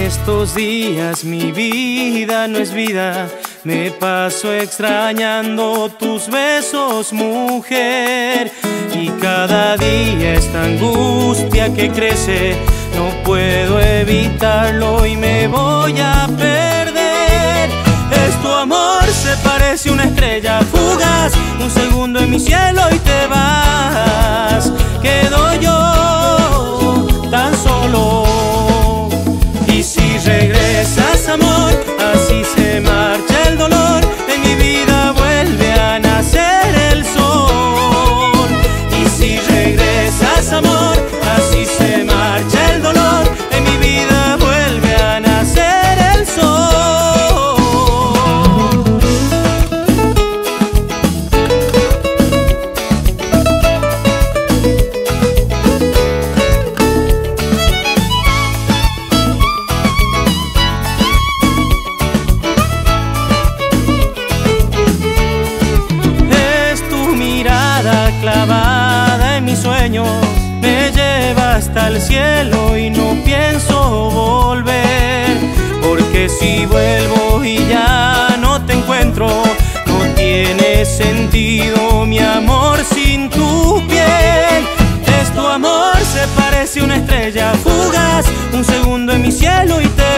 Estos días mi vida no es vida, me paso extrañando tus besos, mujer. Y cada día esta angustia que crece, no puedo evitarlo y me voy a perder. Es tu amor, se parece una estrella fugaz, un segundo en mi cielo y te vas. Quedo yo tan solo. Y si regresas, amor, así se marcha el dolor. En mi vida vuelve a nacer el sol. Y si regresas, amor, así se marcha el dolor. En mi vida vuelve a nacer el sol. Clavada en mis sueños, me lleva hasta el cielo y no pienso volver. Porque si vuelvo y ya no te encuentro, no tiene sentido mi amor sin tu piel. Es tu amor, se parece una estrella fugaz, un segundo en mi cielo y te